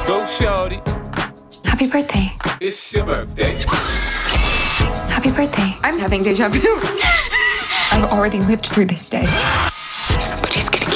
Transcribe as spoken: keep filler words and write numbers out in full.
Go, shorty. Happy birthday. It's your birthday. Happy birthday. I'm having deja vu. I've already lived through this day. Somebody's gonna